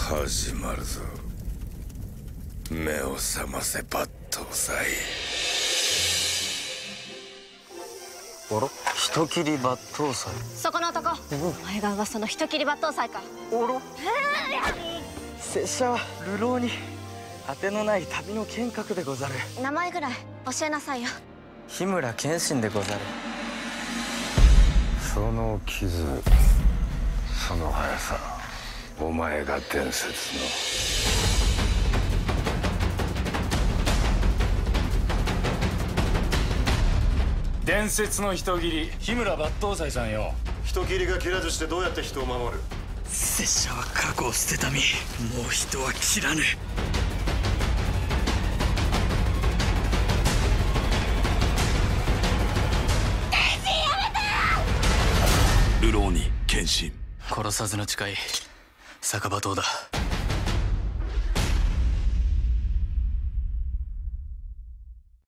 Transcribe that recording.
始まるぞ。目を覚ませ抜刀斎。 あら、人切り抜刀斎。 そこの男、お前が噂の人切り抜刀斎か。 あら、拙者は流浪に当てのない旅の剣客でござる。 名前ぐらい教えなさいよ。 日村謙信でござる。 その傷、その速さ、お前が伝説の。 伝説の人斬り日村抜刀斎さんよ。 人斬りが切らずしてどうやって人を守る？ 拙者は過去を捨てた身、もう人は切らぬ。 流浪に剣心。 殺さずの誓い、酒場刀だ。